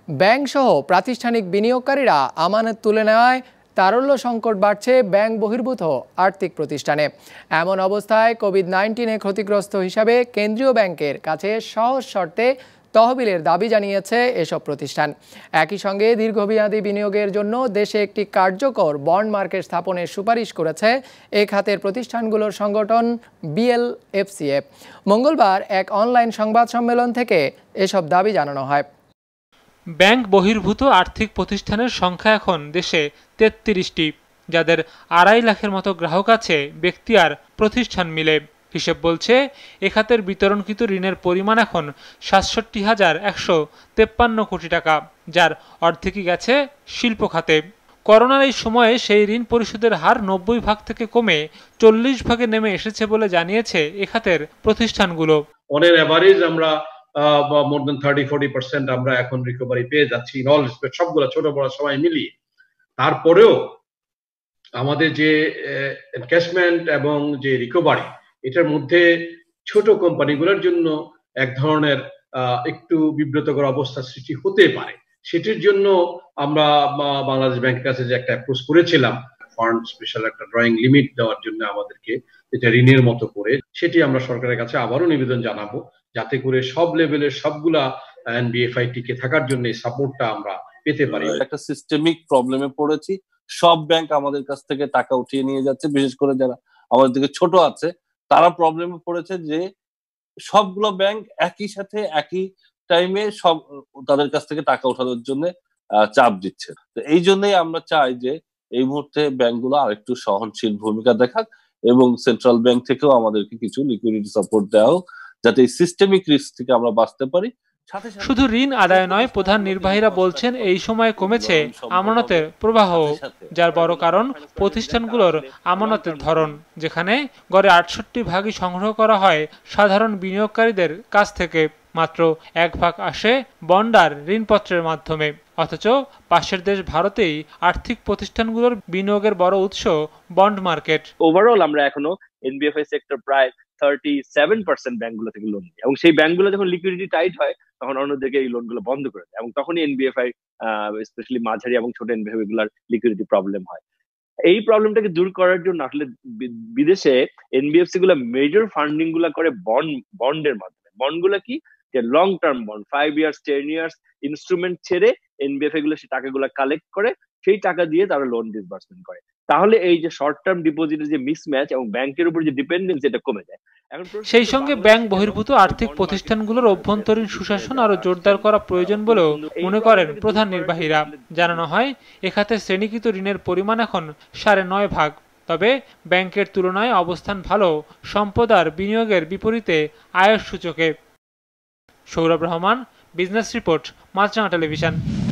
ব্যাংকসহ প্রাতিষ্ঠানিক বিনিয়োগকারীরা আমানত তুলে নেওয়ায় তারল্য সংকট বাড়ছে ব্যাংক বহির্ভূত আর্থিক প্রতিষ্ঠানে। এমন অবস্থায় কোভিড-19 ক্ষতিগ্রস্ত হিসাবে কেন্দ্রীয় ব্যাংকের কাছে সহজ শর্তে তহবিলের দাবি জানিয়েছে এসব প্রতিষ্ঠান। একই সঙ্গে দীর্ঘমেয়াদী বিনিয়োগের জন্য দেশে একটি কার্যকর বন্ড মার্কেট স্থাপনের সুপারিশ করেছে এ খাতের প্রতিষ্ঠানগুলোর সংগঠন BLFCF। মঙ্গলবার এক অনলাইন সংবাদ সম্মেলন থেকে এসব দাবি জানানো হয়। ব্যাংক বহির্ভূত আর্থিক প্রতিষ্ঠানের সংখ্যা এখন দেশে 33টি, যাদের 2.5 লাখের মতো গ্রাহক আছে ব্যক্তি আর প্রতিষ্ঠান মিলে। হিসেব বলছে এ খাতের বিতরণকৃত ঋণের পরিমাণ এখন 67,153 কোটি টাকা, যার অর্ধেকই গেছে শিল্প খাতে। করোনার এই সময়ে সেই ঋণ পরিশোধের হার 90 ভাগ থেকে কমে 40 ভাগে নেমে এসেছে বলে জানিয়েছে এ খাতের প্রতিষ্ঠানগুলো। অন এভারেজ আমরা মোর দেন 30-40% আমরা এখন রিকভারি পেয়ে যাচ্ছি ইন অল রেসপেক্ট, সবগুলো ছোট বড় সবাই মিলিয়ে। তারপরেও আমাদের যে এনক্যাশমেন্ট এবং যে রিকভারি, এটার মধ্যে ছোট কোম্পানিগুলোর জন্য এক ধরনের একটু বিব্রতকর অবস্থা সৃষ্টি হতে পারে। সেটির জন্য আমরা বাংলাদেশ ব্যাংকের কাছে যে একটা অ্যাপ্রোচ করেছিলাম ফান্ড স্পেশাল একটা ড্রয়িং লিমিট দেওয়ার জন্য আমাদেরকে, এটা ঋণের মতো করে, সেটি আমরা সরকারের কাছে আবারও নিবেদন জানাবো, যাতে করে সব লেভেলের সবগুলা এনবিএফআই টিকে থাকার জন্য এই সাপোর্টটা আমরা পেতে পারি। একটা সিস্টেমিক প্রবলেমে পড়েছি, সব ব্যাংক আমাদের কাছ থেকে টাকা উঠিয়ে নিয়ে যাচ্ছে, বিশেষ করে যারা আমাদের থেকে ছোট আছে তারা প্রবলেমে পড়েছে যে সবগুলো ব্যাংক একই সাথে একই টাইমে সব তাদের কাছ থেকে টাকা উঠানোর জন্য চাপ দিচ্ছে। তো এই জন্যই আমরা চাই যে এই মুহূর্তে ব্যাংকগুলো আরেকটু সহনশীল ভূমিকা দেখাক এবং সেন্ট্রাল ব্যাংক থেকেও আমাদেরকে কিছু লিকুইডিটি সাপোর্ট দেওয়া হোক, যাতে এই সিস্টেমিক রিস্ক থেকে আমরা বাঁচতে পারি। শুধু ঋণ আদায় নয়, প্রধান নির্বাহীরা বলছেন এই সময় কমেছে আমানতের প্রবাহ, যার বড় কারণ প্রতিষ্ঠানগুলোর আমানতের ধরন, যেখানে গড়ে 68 ভাগই সংগ্রহ করা হয় সাধারণ বিনিয়োগকারীদের কাছ থেকে, মাত্র 1 ভাগ আসে বন্ড আর ঋণপত্রের মাধ্যমে। অথচ পাশের দেশ ভারতেই আর্থিক প্রতিষ্ঠানগুলোর বিনিয়োগের বড় উৎস বন্ড মার্কেট। ওভারঅল আমরা এখনো এনবিএফআই সেক্টর প্রায় 37% ব্যাংকগুলো থেকে লোন নিই, এবং সেই ব্যাংকগুলো যখন লিকুইডিটি টাইট হয় তখন অন্যদিকে এই লোনগুলো বন্ধ করে দেয়, এবং তখনই এনবিএফআই স্পেশালি মাঝারি এবং ছোট এনবিএফআই গুলার লিকুইডিটি প্রবলেম হয়। এই প্রবলেমটাকে দূর করার জন্য আসলে বিদেশে এনবিএফসি গুলা মেজর ফান্ডিং গুলা করে বন্ডের মাধ্যমে। বন্ড গুলা কি, যে long term bond, 5 years 10 years instrument ছেড়ে এনবিএফআই গুলো সেই টাকাগুলো কালেক্ট করে সেই টাকা দিয়ে তারা লোন ডিসবার্সমেন্ট করে। তাহলে এই যে শর্ট টার্ম ডিপোজিটের যে মিসম্যাচ এবং ব্যাংকের উপর যে ডিপেন্ডেন্স, এটা কমে যায়। সেই সঙ্গে ব্যাংক বহির্ভূত আর্থিক প্রতিষ্ঠানগুলোর অভ্যন্তরীণ সুশাসন আরো জোরদার করা প্রয়োজন বলেও মনে করেন প্রধান নির্বাহীরা। জানানো হয় এ খাতে শ্রেণীকৃত ঋণের পরিমাণ এখন 9.5 ভাগ। তবে ব্যাংকের তুলনায় অবস্থান ভালো সম্পদ আর বিনিয়োগের বিপরীতে আয়ের সূচকে। Sourav Rahman, business report, Maasranga television.